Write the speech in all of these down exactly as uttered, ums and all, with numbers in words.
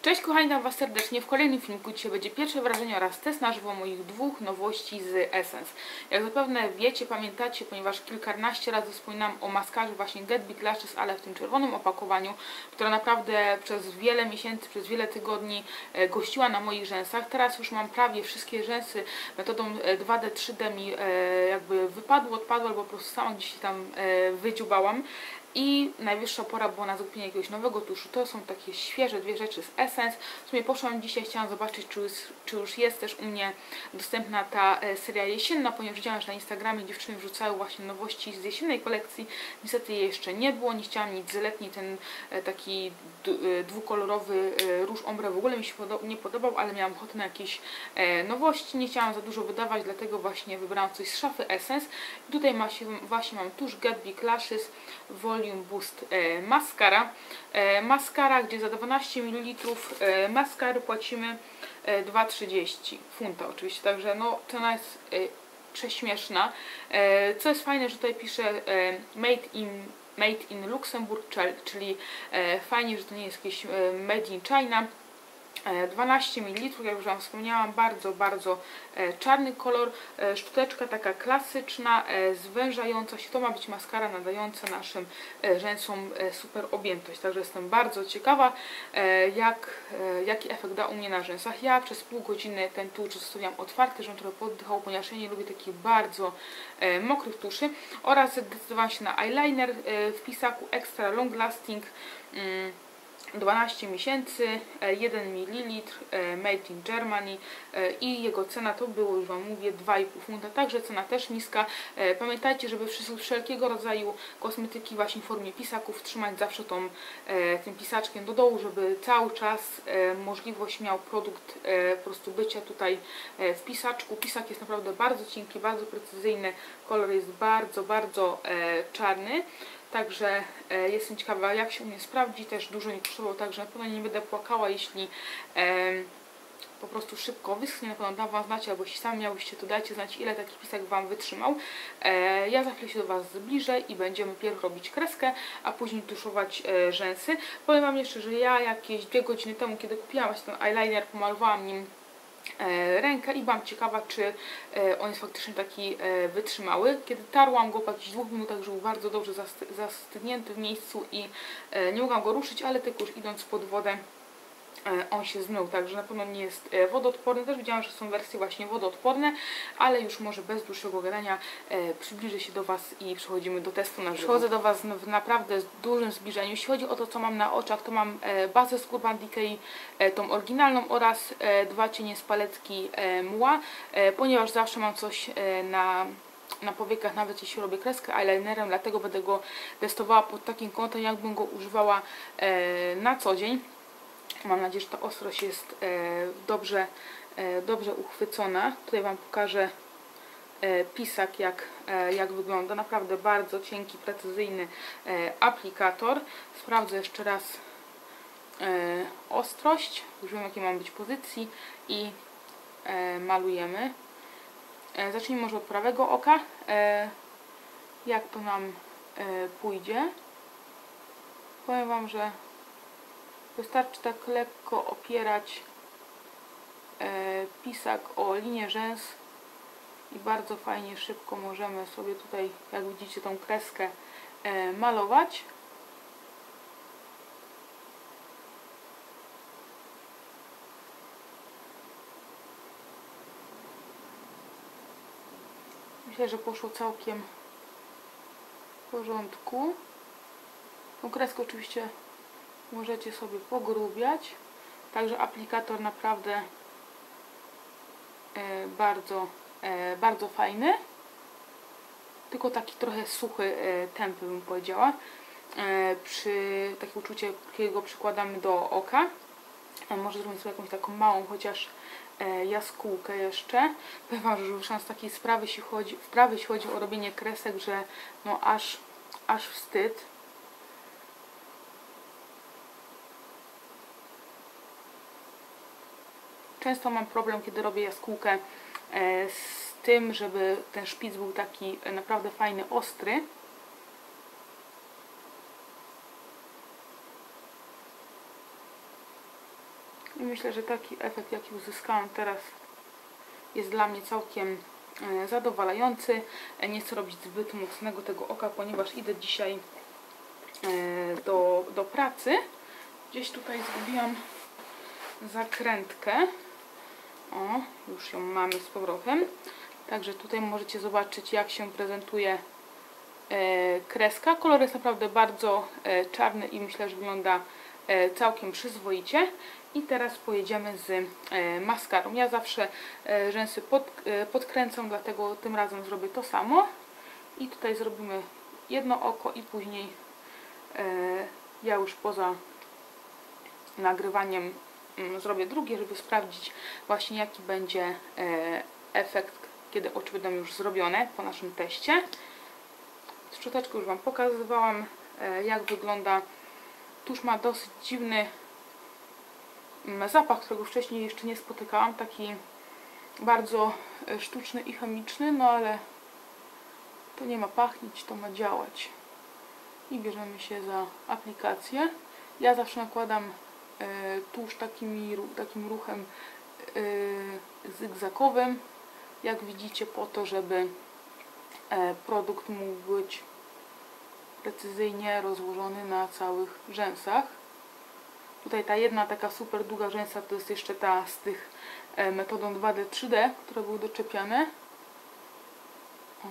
Cześć kochani, witam Was serdecznie w kolejnym filmiku. Dzisiaj będzie pierwsze wrażenie oraz test na żywo moich dwóch nowości z Essence. Jak zapewne wiecie, pamiętacie, ponieważ kilkanaście razy wspominałam o maskarze właśnie Get Big Lashes, ale w tym czerwonym opakowaniu, która naprawdę przez wiele miesięcy, przez wiele tygodni gościła na moich rzęsach. Teraz już mam prawie wszystkie rzęsy metodą dwa D, trzy D mi jakby wypadło, odpadło, albo po prostu sama gdzieś tam wydziubałam. I najwyższa pora była na zakupienie jakiegoś nowego tuszu. To są takie świeże dwie rzeczy z Essence. W sumie poszłam dzisiaj, chciałam zobaczyć, czy już, czy już jest też u mnie dostępna ta seria jesienna, ponieważ widziałam, że na Instagramie dziewczyny wrzucały właśnie nowości z jesiennej kolekcji. Niestety jej jeszcze nie było, nie chciałam nic z letniej, ten taki dwukolorowy róż ombre w ogóle mi się nie podobał, ale miałam ochotę na jakieś nowości. Nie chciałam za dużo wydawać, dlatego właśnie wybrałam coś z szafy Essence. I tutaj ma się, właśnie mam tusz Get Big Lashes Volume Boost e, Mascara. E, maskara, gdzie za dwanaście mililitrów e, maskary płacimy e, dwa trzydzieści funta oczywiście, także no cena jest e, prześmieszna. E, co jest fajne, że tutaj pisze e, made in Made in Luxembourg, czyli e, fajnie, że to nie jest jakieś e, made in China. dwanaście mililitrów, jak już Wam wspomniałam, bardzo, bardzo czarny kolor, szczoteczka taka klasyczna, zwężająca się, to ma być maskara nadająca naszym rzęsom super objętość, także jestem bardzo ciekawa, jak, jaki efekt da u mnie na rzęsach. Ja przez pół godziny ten tusz zostawiam otwarty, żebym trochę poddychał, ponieważ ja nie lubię takich bardzo mokrych tuszy, oraz zdecydowałam się na eyeliner w pisaku Extra Long Lasting dwanaście miesięcy, jeden mililitr, made in Germany i jego cena to było, już Wam mówię, dwa i pół funta, także cena też niska. Pamiętajcie, żeby wszelkiego rodzaju kosmetyki właśnie w formie pisaków trzymać zawsze tą, tym pisaczkiem do dołu, żeby cały czas możliwość miał produkt po prostu bycia tutaj w pisaczku. Pisak jest naprawdę bardzo cienki, bardzo precyzyjny, kolor jest bardzo, bardzo czarny. Także e, jestem ciekawa, jak się u mnie sprawdzi, też dużo nie kosztowało, także na pewno nie będę płakała, jeśli e, po prostu szybko wyschnie. Na pewno dam Wam znać, albo jeśli sami miałyście, to dajcie znać, ile taki pisak Wam wytrzymał. E, ja za chwilę się do Was zbliżę i będziemy pierw robić kreskę, a później tuszować e, rzęsy. Powiem Wam jeszcze, że ja jakieś dwie godziny temu, kiedy kupiłam właśnie ten eyeliner, pomalowałam nim rękę i byłam ciekawa, czy on jest faktycznie taki wytrzymały. Kiedy tarłam go po jakichś dwóch minutach, że był bardzo dobrze zastygnięty w miejscu i nie mogłam go ruszyć, ale tylko już idąc pod wodę on się zmył, także na pewno nie jest wodoodporny. Też widziałam, że są wersje właśnie wodoodporne, ale już może bez dłuższego gadania e, przybliżę się do Was i przechodzimy do testu na żywo. Przychodzę do Was w naprawdę dużym zbliżeniu. Jeśli chodzi o to, co mam na oczach, to mam e, bazę z Urban Decay, e, tą oryginalną, oraz e, dwa cienie z paletki e, Mła, e, ponieważ zawsze mam coś e, na na powiekach, nawet jeśli robię kreskę eyelinerem, dlatego będę go testowała pod takim kątem, jakbym go używała e, na co dzień. Mam nadzieję, że ta ostrość jest e, dobrze, e, dobrze uchwycona. Tutaj Wam pokażę e, pisak, jak, e, jak wygląda. Naprawdę bardzo cienki, precyzyjny e, aplikator. Sprawdzę jeszcze raz e, ostrość. Już wiem, jakie mam być pozycji i e, malujemy. E, zacznijmy może od prawego oka. E, jak to nam e, pójdzie. Powiem Wam, że wystarczy tak lekko opierać e, pisak o linię rzęs i bardzo fajnie, szybko możemy sobie tutaj, jak widzicie, tą kreskę e, malować. Myślę, że poszło całkiem w porządku. Tą kreskę oczywiście możecie sobie pogrubiać, także aplikator naprawdę e, bardzo, e, bardzo fajny, tylko taki trochę suchy, e, tępy bym powiedziała, e, przy takie uczucie, jakiego przykładamy do oka. E, może zrobić sobie jakąś taką małą chociaż e, jaskółkę jeszcze. Powiem Wam, że wyszłam z takiej sprawy, jeśli chodzi, wprawy, jeśli chodzi o robienie kresek, że no aż, aż wstyd. Często mam problem, kiedy robię jaskółkę z tym, żeby ten szpic był taki naprawdę fajny, ostry. I myślę, że taki efekt, jaki uzyskałam teraz, jest dla mnie całkiem zadowalający. Nie chcę robić zbyt mocnego tego oka, ponieważ idę dzisiaj do, do pracy. Gdzieś tutaj zgubiłam zakrętkę. O, już ją mamy z powrotem. Także tutaj możecie zobaczyć, jak się prezentuje kreska. Kolor jest naprawdę bardzo czarny i myślę, że wygląda całkiem przyzwoicie. I teraz pojedziemy z maskarą. Ja zawsze rzęsy pod, podkręcam, dlatego tym razem zrobię to samo. I tutaj zrobimy jedno oko i później ja już poza nagrywaniem zrobię drugie, żeby sprawdzić właśnie, jaki będzie efekt, kiedy oczy będą już zrobione po naszym teście. Szczoteczkę już Wam pokazywałam, jak wygląda. Tusz ma dosyć dziwny zapach, którego wcześniej jeszcze nie spotykałam, taki bardzo sztuczny i chemiczny, no ale to nie ma pachnieć, to ma działać. I bierzemy się za aplikację. Ja zawsze nakładam e, tusz takimi, takim ruchem e, zygzakowym, jak widzicie, po to, żeby e, produkt mógł być precyzyjnie rozłożony na całych rzęsach. Tutaj ta jedna taka super długa rzęsa to jest jeszcze ta z tych e, metodą dwa D, trzy D, które były doczepiane. O.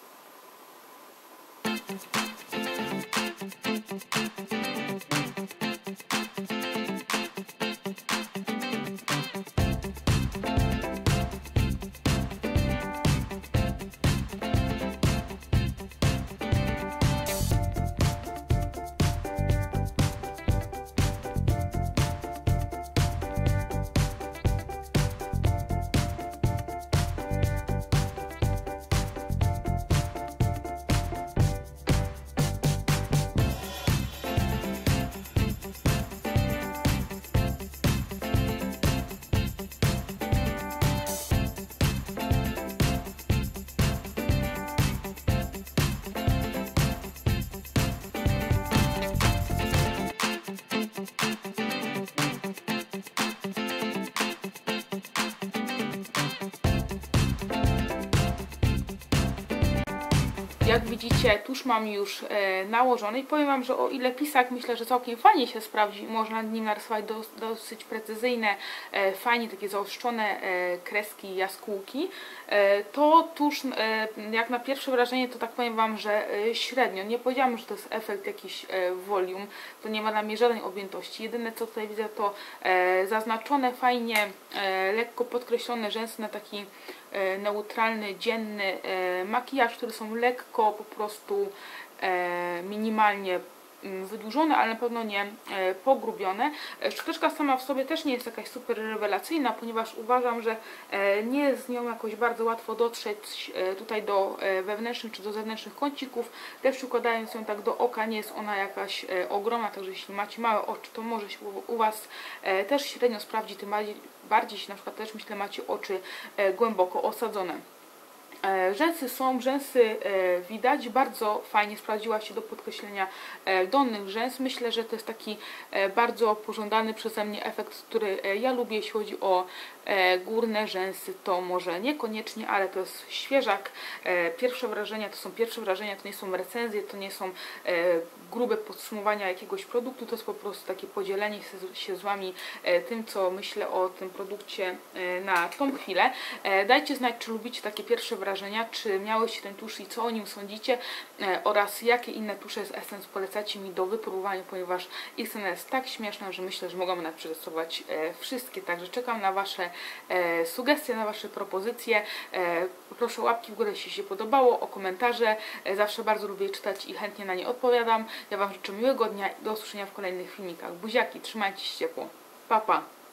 Jak widzicie, tusz mam już e, nałożony i powiem Wam, że o ile pisak myślę, że całkiem fajnie się sprawdzi, można nad nim narysować dos, dosyć precyzyjne, e, fajnie takie zaostrzone e, kreski, jaskółki, e, to tusz e, jak na pierwsze wrażenie to tak powiem Wam, że e, średnio. Nie powiedziałam, że to jest efekt jakiś e, volume, to nie ma dla mnie żadnej objętości. Jedyne co tutaj widzę to e, zaznaczone fajnie, e, lekko podkreślone rzęsy na taki neutralny, dzienny makijaż, które są lekko po prostu minimalnie wydłużone, ale na pewno nie pogrubione. Szczoteczka sama w sobie też nie jest jakaś super rewelacyjna, ponieważ uważam, że nie jest z nią jakoś bardzo łatwo dotrzeć tutaj do wewnętrznych czy do zewnętrznych kącików. Też przykładając ją tak do oka, nie jest ona jakaś ogromna, także jeśli macie małe oczy, to może się u Was też średnio sprawdzi, tym bardziej, bardziej jeśli na przykład też myślę macie oczy głęboko osadzone. Rzęsy są, rzęsy widać, bardzo fajnie sprawdziła się do podkreślenia dolnych rzęs. Myślę, że to jest taki bardzo pożądany przeze mnie efekt, który ja lubię, jeśli chodzi o górne rzęsy, to może niekoniecznie, ale to jest świeżak. Pierwsze wrażenia to są pierwsze wrażenia, to nie są recenzje, to nie są grube podsumowania jakiegoś produktu, to jest po prostu takie podzielenie się z Wami tym, co myślę o tym produkcie na tą chwilę. Dajcie znać, czy lubicie takie pierwsze wrażenia, czy miałyście ten tusz i co o nim sądzicie, oraz jakie inne tusze z Essence polecacie mi do wypróbowania, ponieważ ich cena jest tak śmieszna, że myślę, że mogłam nawet przetestować wszystkie, także czekam na Wasze sugestie, na Wasze propozycje. Proszę o łapki w górę, jeśli się podobało, o komentarze, zawsze bardzo lubię czytać i chętnie na nie odpowiadam. Ja Wam życzę miłego dnia i do usłyszenia w kolejnych filmikach. Buziaki, trzymajcie się ciepło. Pa, pa!